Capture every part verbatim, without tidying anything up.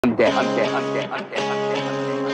안돼 안돼 안돼 안돼 안돼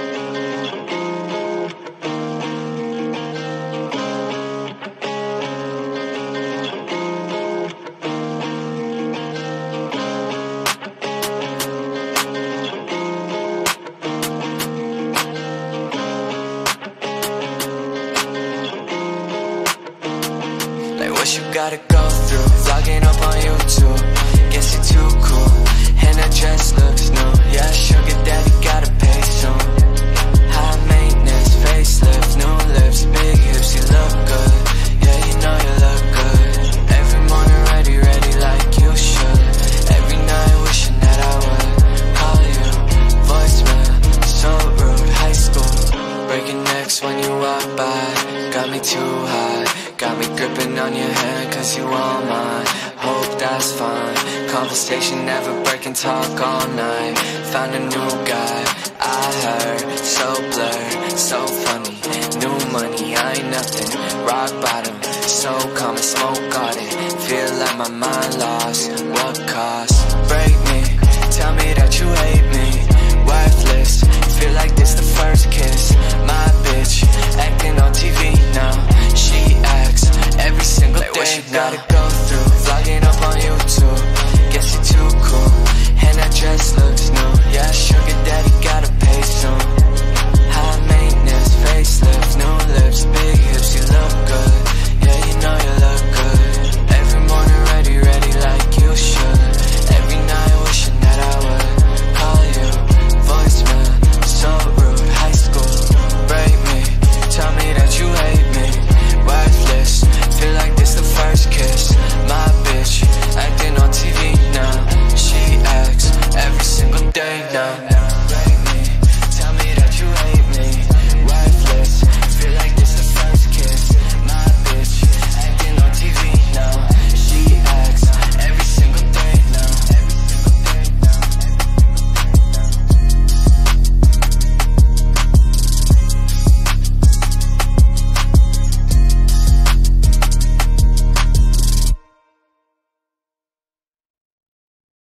Like what you gotta go through, vlogging up on YouTube. Guess you're too cool, and that dress looks new. Yeah, sugar daddy gotta pay soon. High maintenance, facelift, new lips, big hips, you look good. Yeah, you know you look good. Every morning ready, ready like you should. Every night wishing that I would call you. Voicemail, so rude, high school. Breaking necks when you walk by, got me too high. Got me gripping on your hand cause you all mine. Hope that's fine. Conversation never breaking, talk all night. Found a new guy, I heard. So blurred, so funny. New money, I ain't nothing. Rock bottom, so calm and smoke got it. Feel like my mind lost. What cost? Break me, tell me that you hate me. Worthless, feel like this the first kiss. My bitch, acting on T V now. She acts every single like day. What you gotta go through, vlogging up on YouTube. Guess you're too cool, and that dress looks new. Yeah, sugar daddy gotta pay soon. High maintenance, facelift, new lips, big hips, you look good. Yeah, you know you look good. Every morning ready, ready like you should. Every night wishing that I would call you. Voicemail, so rude, high school. Break me, tell me that you hate me. Worthless, feel like this the first kiss. My bitch, acting on T V now. She acts every single day now.